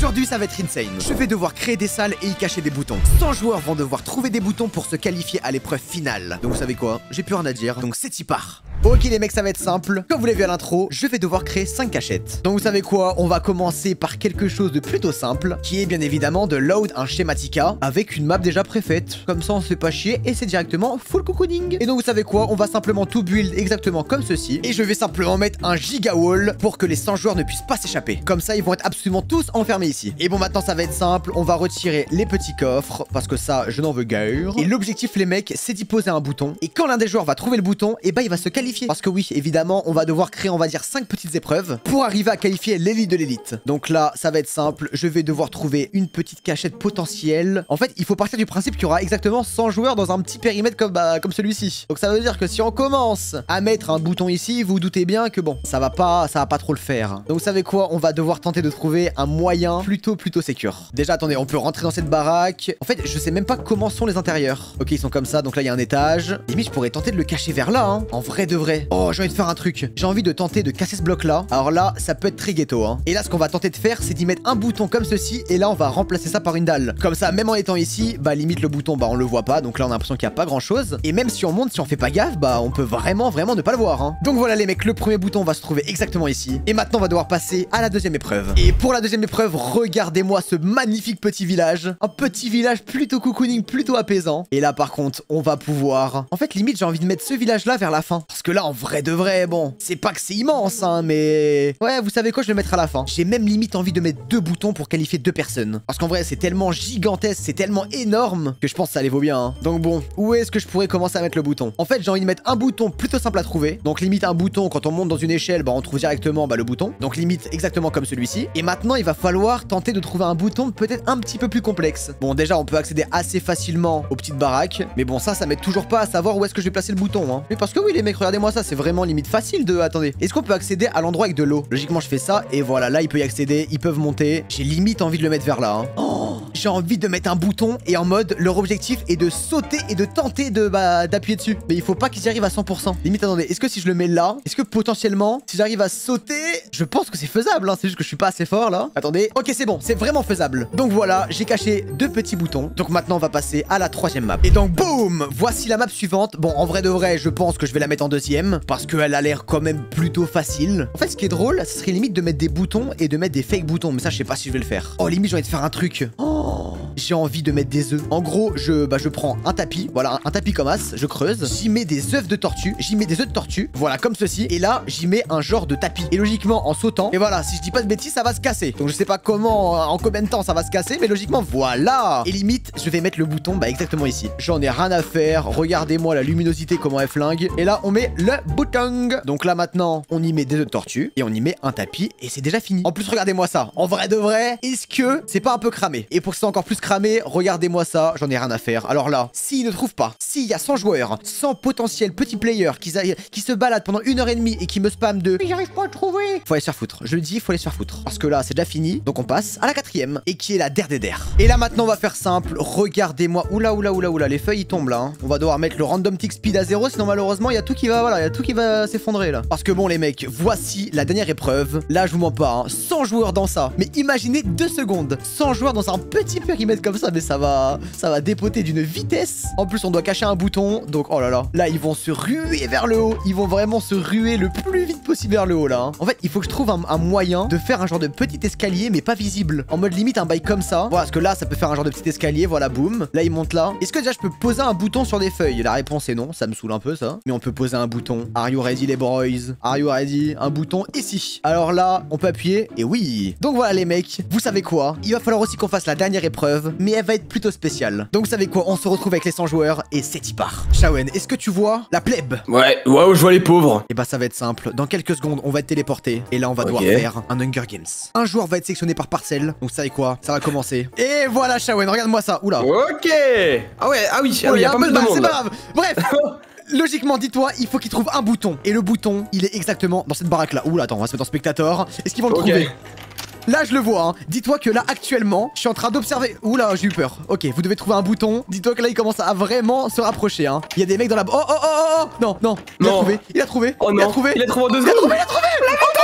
Aujourd'hui ça va être insane. Je vais devoir créer des salles et y cacher des boutons. 100 joueurs vont devoir trouver des boutons pour se qualifier à l'épreuve finale. Donc vous savez quoi? J'ai plus rien à dire. Donc c'est y part. Ok les mecs, ça va être simple. Comme vous l'avez vu à l'intro, je vais devoir créer 5 cachettes. Donc vous savez quoi? On va commencer par quelque chose de plutôt simple, qui est bien évidemment de load un Schematica avec une map déjà préfaite. Comme ça on se fait pas chier et c'est directement full cocooning. Et donc vous savez quoi? On va simplement tout build exactement comme ceci. Et je vais simplement mettre un giga wall pour que les 100 joueurs ne puissent pas s'échapper. Comme ça ils vont être absolument tous enfermés ici. Et bon maintenant ça va être simple. On va retirer les petits coffres parce que ça je n'en veux guère. Et l'objectif les mecs c'est d'y poser un bouton. Et quand l'un des joueurs va trouver le bouton, et bah il va se qualifier. Parce que oui, évidemment, on va devoir créer, on va dire, 5 petites épreuves pour arriver à qualifier l'élite de l'élite. Donc là, ça va être simple. Je vais devoir trouver une petite cachette potentielle. En fait, il faut partir du principe qu'il y aura exactement 100 joueurs dans un petit périmètre comme celui-ci. Donc ça veut dire que si on commence à mettre un bouton ici, vous vous doutez bien que bon, ça va pas trop le faire. Donc vous savez quoi? On va devoir tenter de trouver un moyen plutôt sécure. Déjà, attendez, on peut rentrer dans cette baraque. En fait, je sais même pas comment sont les intérieurs. Ok, ils sont comme ça. Donc là, il y a un étage. Limite, je pourrais tenter de le cacher vers là, hein. En vrai de vrai. Oh, j'ai envie de faire un truc. J'ai envie de tenter de casser ce bloc là. Alors là, ça peut être très ghetto, hein. Et là, ce qu'on va tenter de faire, c'est d'y mettre un bouton comme ceci. Et là, on va remplacer ça par une dalle. Comme ça, même en étant ici, bah limite le bouton, bah on le voit pas. Donc là, on a l'impression qu'il y a pas grand chose. Et même si on monte, si on fait pas gaffe, bah on peut vraiment ne pas le voir, hein. Donc voilà les mecs, le premier bouton va se trouver exactement ici. Et maintenant, on va devoir passer à la deuxième épreuve. Et pour la deuxième épreuve, regardez-moi ce magnifique petit village. Un petit village plutôt cocooning, plutôt apaisant. Et là, par contre, on va pouvoir... En fait, limite, j'ai envie de mettre ce village là vers la fin. Parce que là, en vrai de vrai, bon, c'est pas que c'est immense, hein, mais... Ouais, vous savez quoi, je vais le mettre à la fin. J'ai même limite envie de mettre 2 boutons pour qualifier 2 personnes. Parce qu'en vrai, c'est tellement gigantesque, c'est tellement énorme que je pense que ça les vaut bien, hein. Donc bon, où est-ce que je pourrais commencer à mettre le bouton? En fait, j'ai envie de mettre un bouton plutôt simple à trouver. Donc limite un bouton, quand on monte dans une échelle, bah on trouve directement le bouton. Donc limite exactement comme celui-ci. Et maintenant, il va falloir tenter de trouver un bouton peut-être un petit peu plus complexe. Bon, déjà, on peut accéder assez facilement aux petites baraques. Mais bon, ça m'aide toujours pas à savoir où est-ce que je vais placer le bouton, hein. Mais parce que oui, les mecs, regardez-moi ça, c'est vraiment limite facile de... Attendez, est-ce qu'on peut accéder à l'endroit avec de l'eau? Logiquement, je fais ça et voilà, là, il peut y accéder, ils peuvent monter. J'ai limite envie de le mettre vers là, hein. Oh, j'ai envie de mettre un bouton et en mode, leur objectif est de sauter et de tenter de d'appuyer dessus. Mais il faut pas qu'ils y arrivent à 100%. Limite, attendez, est-ce que si je le mets là, est-ce que potentiellement, si j'arrive à sauter, je pense que c'est faisable, hein. C'est juste que je suis pas assez fort là. Attendez, ok, c'est bon, c'est vraiment faisable. Donc voilà, j'ai caché 2 petits boutons. Donc maintenant, on va passer à la 3e map. Et donc, boum, voici la map suivante. Bon, en vrai de vrai, je pense que je vais la mettre en 2e parce qu'elle a l'air quand même plutôt facile. En fait, ce qui est drôle, ce serait limite de mettre des boutons et de mettre des fake boutons. Mais ça, je sais pas si je vais le faire. Oh, limite, j'ai envie de faire un truc. Oh, j'ai envie de mettre des œufs. En gros, je prends un tapis. Voilà, un tapis comme as. Je creuse. J'y mets des œufs de tortue. J'y mets des œufs de tortue. Voilà, comme ceci. Et là, j'y mets un genre de tapis. Et logiquement, en sautant. Et voilà, si je dis pas de bêtises, ça va se casser. Donc, je sais pas comment, en combien de temps ça va se casser. Mais logiquement, voilà. Et limite, je vais mettre le bouton, bah, exactement ici. J'en ai rien à faire. Regardez-moi la luminosité, comment elle flingue. Et là, on met le bouton. Donc là, maintenant, on y met des œufs de tortue. Et on y met un tapis. Et c'est déjà fini. En plus, regardez-moi ça. En vrai de vrai, est-ce que c'est pas un peu cramé? Et pour que c'est encore plus cramé, regardez-moi ça. J'en ai rien à faire. Alors là, s'ils ne trouvent pas, s'il y a 100 joueurs, 100 potentiels petits players qui se baladent pendant 1h30 et qui me spamment de mais j'arrive pas à trouver, faut aller se faire foutre. Je le dis, faut aller se faire foutre. Parce que là, c'est déjà fini. Donc on passe à la 4e. Et qui est la der des der. Et là, maintenant, on va faire simple. Regardez-moi. Oula. Les feuilles, ils tombent là, hein. On va devoir mettre le random tick speed à 0. Sinon, malheureusement, il y a tout qui va, voilà, il y a tout qui va s'effondrer là. Parce que bon, les mecs, voici la dernière épreuve. Là, je vous mens pas, hein. 100 joueurs dans ça. Mais imaginez 2 secondes. 100 joueurs dans un petit périmètre comme ça. Mais ça va dépoter d'une vitesse. En plus, on doit cacher un bouton. Donc, oh là là. Là, ils vont se ruer vers le haut. Ils vont vraiment se ruer le plus vite possible vers le haut là, hein. En fait, il faut que je trouve un moyen de faire un genre de petit escalier, mais pas visible. En mode limite un bail comme ça. Voilà, parce que là, ça peut faire un genre de petit escalier. Voilà, boum. Là, il monte là. Est-ce que déjà, je peux poser un bouton sur des feuilles? La réponse est non. Ça me saoule un peu, ça. Mais on peut poser un bouton. Are you ready, les boys? Are you ready? Un bouton ici. Alors là, on peut appuyer. Et oui. Donc voilà, les mecs. Vous savez quoi? Il va falloir aussi qu'on fasse la dernière épreuve. Mais elle va être plutôt spéciale. Donc, vous savez quoi? On se retrouve avec les 100 joueurs. Et c'est y part. Shawen, est-ce que tu vois la plèbe? Ouais, je vois les pauvres. Et bah, ça va être simple. Dans quelques secondes, on va être téléporté. Et là, on va devoir faire un Hunger Games. Un joueur va être sélectionné par parcelle. Donc, vous savez quoi? Ça va commencer. Et voilà, Shawen, regarde-moi ça. Oula. Ok. Ah oui, il y a pas mal de monde. C'est pas grave. Bref. Logiquement, dis-toi, il faut qu'il trouve un bouton. Et le bouton, il est exactement dans cette baraque là. Oula, attends, on va se mettre en spectateur. Est-ce qu'ils vont le trouver? Là, je le vois, hein. Dis-toi que là, actuellement, je suis en train d'observer... Oula, j'ai eu peur. Ok, vous devez trouver un bouton. Dis-toi que là, il commence à vraiment se rapprocher, hein. Il y a des mecs dans la... Oh. Non. Il a trouvé. Oh non. Il a trouvé en 2 secondes. Il a trouvé.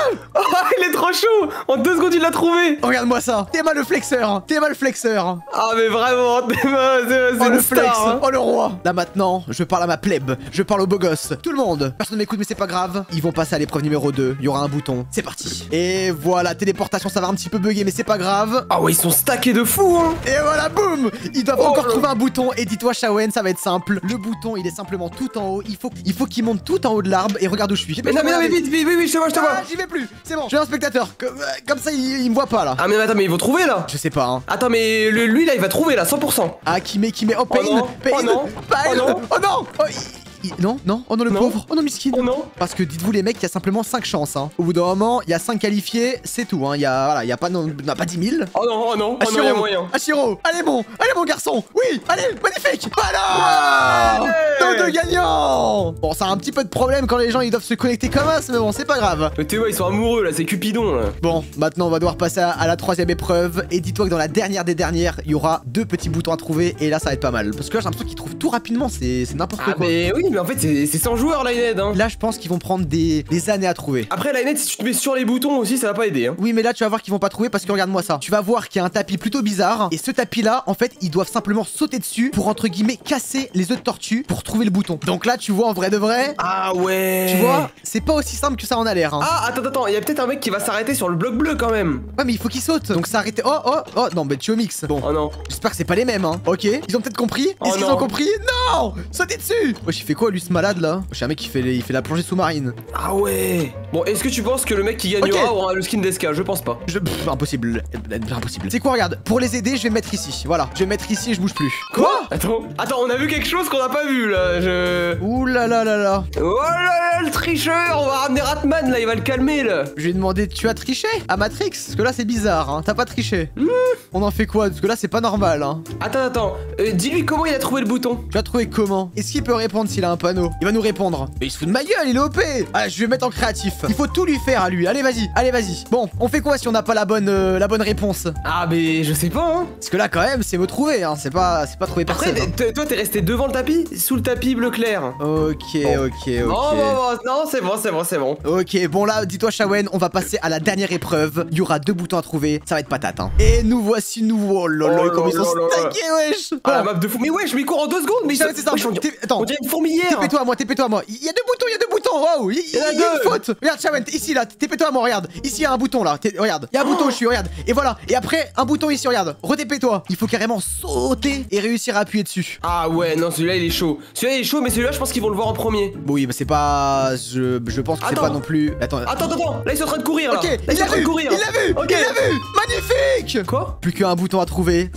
Oh, il est trop chaud. En 2 secondes, il l'a trouvé. Regarde-moi ça. Théma le flexeur. Théma le flexeur. Ah, mais vraiment, c'est Oh le le flex, star, hein. oh le roi. Là maintenant, je parle à ma plèbe, je parle aux beaux gosses. Tout le monde, personne ne m'écoute mais c'est pas grave. Ils vont passer à l'épreuve numéro 2, il y aura un bouton. C'est parti. Et voilà, téléportation, ça va un petit peu bugger mais c'est pas grave. Ah ouais, ils sont stackés de fou, hein. Et voilà, boum. Ils doivent Oh encore là. trouver un bouton. Et dis-toi Shawen, ça va être simple. Le bouton, il est simplement tout en haut. Il faut qu'il monte tout en haut de l'arbre. Et regarde où je suis. Mais non, mais vite, je te vois, Ah, j'y vais plus. C'est bon, je suis un spectateur. Comme ça, il me voit pas là. Ah, mais attends, mais ils vont trouver là. Je sais pas, hein. Attends, mais lui là, il va trouver là, 100%. Ah, qui met. Oh, pain. non. Pain. Oh non. Pain. Oh non. Oh non. Oh, non, non, oh non, le Non. pauvre. Oh non, miskin. Oh non. Parce que dites-vous, les mecs, il y a simplement 5 chances. Hein. Au bout d'un moment, il y a 5 qualifiés, c'est tout. Hein. Il y a, voilà, il y a pas, non, pas 10 000. Oh non, oh non, oh non, Ashiro, il y a moyen. Ashiro, allez mon garçon. Oui, allez, magnifique. Voilà. Ouais. Nos deux gagnants. Bon, ça a un petit peu de problème quand les gens ils doivent se connecter comme ça, mais bon, c'est pas grave. Mais tu vois, ils sont amoureux là, c'est Cupidon là. Bon, maintenant on va devoir passer à la 3e épreuve. Et dis-toi que dans la dernière des dernières, il y aura 2 petits boutons à trouver. Et là, ça va être pas mal. Parce que là, j'ai l'impression qu'ils trouvent tout rapidement. C'est n'importe Ah, quoi. mais oui, mais en fait, c'est 100 joueurs Lined, hein. Là, je pense qu'ils vont prendre des années à trouver. Après, Lined, si tu te mets sur les boutons aussi, ça va pas aider, hein. Oui, mais là, tu vas voir qu'ils vont pas trouver parce que regarde-moi ça. Tu vas voir qu'il y a un tapis plutôt bizarre. Et ce tapis-là, en fait, ils doivent simplement sauter dessus pour, entre guillemets, casser les œufs de tortue pour trouver le bouton. Donc là, tu vois, en vrai de vrai, Ah ouais. tu vois, c'est pas aussi simple que ça en a l'air. Hein. Ah, attends, il y a peut-être un mec qui va s'arrêter sur le bloc bleu quand même. Ouais, mais il faut qu'il saute. Donc ça arrête. Oh, non, mais tu au mix. Bon, Oh non. j'espère que c'est pas les mêmes, hein. Ok, ils ont peut-être compris. Oh Est-ce qu'ils non. ont compris? Non, sautez dessus. Wesh, il fait quoi, lui, ce malade là? Wesh, un mec qui fait, il fait la plongée sous-marine. Ah ouais. Bon, est-ce que tu penses que le mec qui gagnera Ok. aura le skin d'Eska? Je pense pas. Impossible. Impossible. C'est quoi, regarde, pour les aider, je vais me mettre ici. Voilà, je vais me mettre ici et je bouge plus. Attends, on a vu quelque chose qu'on n'a pas vu là. Ouh là là là là. Oh là là, le tricheur. On va ramener Ratman là, il va le calmer là. Je lui ai demandé, tu as triché à Matrix? Parce que là, c'est bizarre, hein. T'as pas triché. On en fait quoi? Parce que là, c'est pas normal, hein. Attends. Dis-lui comment il a trouvé le bouton. Tu vas trouver comment? Est-ce qu'il peut répondre s'il a un panneau? Il va nous répondre. Mais il se fout de ma gueule, il est OP. Allez, je vais mettre en créatif. Il faut tout lui faire à lui. Allez, vas-y. Bon, on fait quoi si on n'a pas la bonne réponse? Ah, mais je sais pas, hein. Parce que là, quand même, c'est me trouver, hein. C'est pas trouver Après, personne. Hein. toi, t'es resté devant le tapis? Sous le tapis bleu clair. Ok. Non, c'est bon. Ok, bon là, dis-toi Shawen, on va passer à la dernière épreuve. Il y aura 2 boutons à trouver, ça va être patate, hein. Et nous voici nouveaux. Oh lolo, Oh comme ils sont là là. stackés, wesh. Ah, la Bon. map de fou. Mais wesh, mais il court en 2 secondes. Mais Ça, c'est ça. wesh, Attends, on dirait une fourmilière. TP-toi à moi. Il y a 2 boutons, wow. Il y a une deux. faute. Regarde, Shawen, ici, là, TP-toi à moi, regarde. Ici, il y a un bouton, là. Regarde, il y a un bouton où je suis, regarde. Et voilà. Et après, un bouton ici, regarde. Re-TP-toi. Il faut carrément sauter et réussir à appuyer dessus. Ah ouais, non, celui-là, il est chaud. Celui-là, il est chaud, mais celui-là, je pense qu'ils vont le voir en premier. Bon, oui, bah c'est pas. Je pense que c'est Attends. pas non plus. Attends. Attends. Là, ils sont en train de courir, là. Ok, Là, il sont en l'a train de vu. courir. Il l'a vu. Ok. Il l'a vu. Magnifique. Quoi? Plus qu'un bouton à trouver.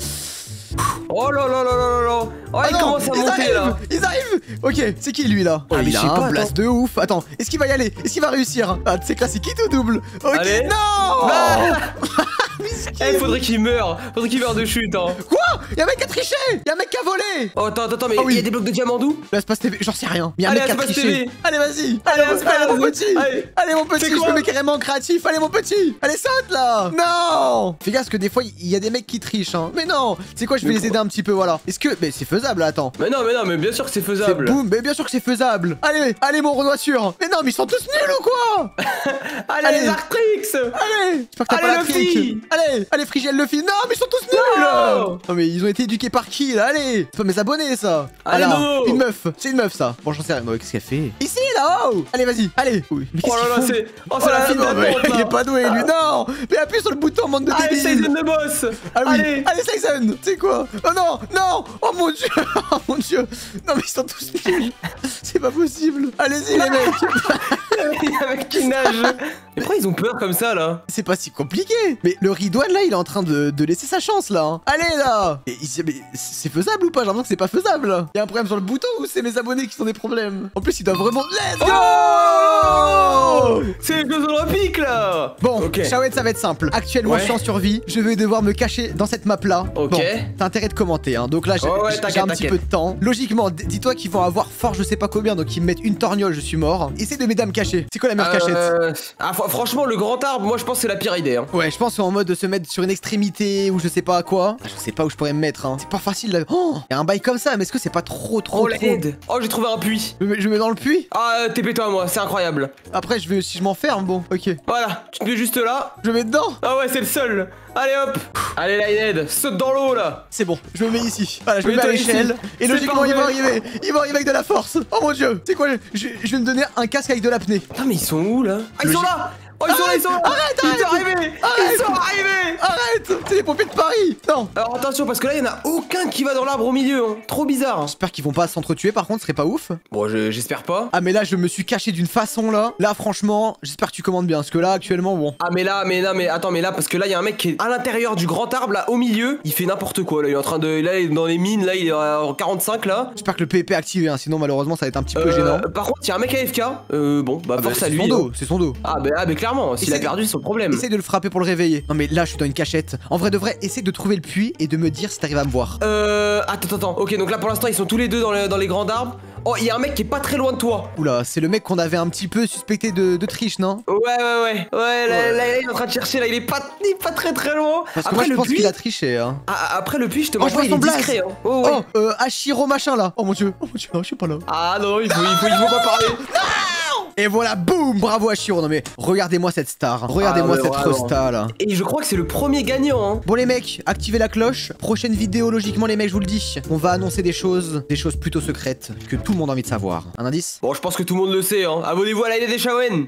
Oh là là là là là. Oh, Ah il non, commence à monter, là. Ils arrivent. Ok, c'est qui lui là? Ah, mais il je a sais un pas, blast de ouf. Attends, est-ce qu'il va y aller? Est-ce qu'il va réussir? Ah, tu sais que là c'est qui tout double? Ok, Allez. non. Bah. Miskin. Eh, faudrait qu'il meure de chute, hein. Quoi? Y'a un mec qui a triché. Y'a un mec qui a volé. Oh, attends, mais Ah oui. il y a des blocs de diamants d'où? Là, Espace TV, j'en sais rien. Mais y'a un Allez, mec qui a Espace triché. TV. Allez, vas-y. Allez, Allez, mon petit. Allez. Mon petit, C'est je quoi? me mets carrément en créatif. Allez, mon petit. Allez, saute là. Non. Fais gaffe parce que des fois, il y a des mecs qui trichent, hein. Mais non. Tu sais quoi, je vais Mais les aider un petit peu, voilà. Est-ce que. Mais c'est faisable, là, attends. Mais non, mais bien sûr que c'est C'est faisable. boum, mais bien sûr que c'est faisable. Allez, mon Renoissure. Mais non, mais ils sont tous nuls ou quoi? Allez, Allez. les Arctrix. Allez, j'espère que t'as Allez, pas la Luffy. trick. Allez, Frigiel Luffy. Non, mais ils sont tous nuls. Non. Non, mais ils ont été éduqués par qui là? Allez, c'est pas mes abonnés ça. Allez, Voilà. Nono. Une meuf, c'est une meuf ça. Bon, j'en sais rien. Qu'est-ce qu'elle fait? Ici là, oh. Allez, vas-y, allez. Oui. Mais Oh qu'est-ce là là, qu'ils font? c'est la là, file non, mais d'attente, là. il est pas doué lui. Non, mais appuie sur le bouton, bande de Allez, débiles. Season de boss. Ah oui, Allez. allez Slyson, tu sais quoi? Oh non, oh mon dieu, oh mon dieu. Non mais ils sont tous nuls. C'est pas possible. Allez-y les mecs. Il y a un mec qui nage. Mais pourquoi ils ont peur comme ça là? C'est pas si compliqué. Mais le Ridwan là, il est en train de laisser sa chance là. Hein. Allez là. Et mais c'est faisable ou pas? J'ai l'impression que c'est pas faisable. Il y a un problème sur le bouton ou c'est mes abonnés qui ont des problèmes? En plus, ils doivent vraiment. Let's go. C'est les Jeux Olympiques là. Bon, Ok. Shawen, ça va être simple. Actuellement, Ouais. je suis en survie. Je vais devoir me cacher dans cette map là. Ok. Bon, t'as intérêt de commenter. Hein. Donc là, j'ai Oh ouais, j'ai t'inquiète, un petit peu t'inquiète. de temps. Logiquement, dis-toi qu'ils vont avoir fort je sais pas combien. Donc ils me mettent une torgnole, je suis mort. Essaye de m'aider à me cacher cacher? C'est quoi la meilleure cachette? Franchement, le grand arbre, moi je pense que c'est la pire idée. Hein. Ouais, je pense qu'en mode de se mettre sur une extrémité ou je sais pas quoi. Je sais pas où je pourrais me mettre. Hein. C'est pas facile là. Oh, y a un bail comme ça, mais est-ce que c'est pas trop Oh l'aide. Oh, j'ai trouvé un puits. Je me mets dans le puits? Ah, TP-toi moi, c'est incroyable. Après, si je m'enferme, bon, ok. Voilà, tu te mets juste là. Je me mets dedans. Ah ouais, c'est le seul. Allez hop. Allez Lionhead, saute dans l'eau là. C'est bon, je me mets ici. Voilà, je me mets à l'échelle. Et logiquement, il va arriver. Il va arriver avec de la force. Oh mon dieu. C'est quoi? Je vais me donner un casque avec de l'apnée. Putain, mais ils sont où là? Ah, ils sont là. Oh, ils sont là. Arrête. Ils sont arrivés. Ils sont arrivés. Arrête. C'est les pompiers de Paris. Non. Alors attention, parce que là, il y en a aucun qui va dans l'arbre au milieu. Hein. Trop bizarre. J'espère qu'ils vont pas s'entretuer, par contre, ce serait pas ouf. Bon, j'espère pas. Ah, mais là, je me suis caché d'une façon là. Là, franchement, j'espère que tu commandes bien. Parce que là, actuellement, bon. Ah, mais là, attends, mais là, parce que là, il y a un mec qui est à l'intérieur du grand arbre, là, au milieu. Il fait n'importe quoi. Là, il est en train de. Là, il est dans les mines. Là, il est en 45 là. J'espère que le PvP est activé. Hein, sinon, malheureusement, ça va être un petit peu gênant. Par contre, il y a un mec AFK. Bon, bah, force à lui. C'est son dos. Ah, bah, clairement. S'il a perdu, c'est son problème. Essaye de le frapper pour le réveiller. Non, mais là, je suis dans une cachette. En vrai de vrai, essaye de trouver le puits et de me dire si t'arrives à me voir. Attends. Ok, donc là, pour l'instant, ils sont tous les deux dans les grands arbres. Oh, il y a un mec qui est pas très loin de toi. Oula, c'est le mec qu'on avait un petit peu suspecté de triche, non? Ouais, là, il est en train de chercher, là, il est pas très loin. Parce que moi, je pense qu'il a triché, hein. Après le puits, je te mens pas, il son est blaze. discret. Hein. Oh, Hachiro machin, là. Oh mon dieu, je suis pas là. Ah non, il faut pas parler. Et voilà, boum, bravo Hachiro. Non mais, regardez-moi cette star. Regardez-moi cette resta, là. Et je crois que c'est le premier gagnant, hein. Bon les mecs, activez la cloche. Prochaine vidéo, logiquement les mecs, je vous le dis. On va annoncer des choses plutôt secrètes que tout le monde a envie de savoir. Un indice? Bon, je pense que tout le monde le sait, hein. Abonnez-vous à la des Shawen.